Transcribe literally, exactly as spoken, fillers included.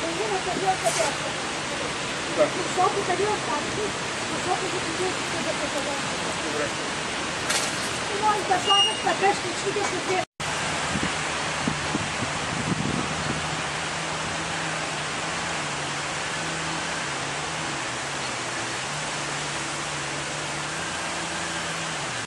Половината вие къде оставите? Защото къде оставите? Защото ви къде да се съдете. Добре. И можеш да слагаш на къщичките с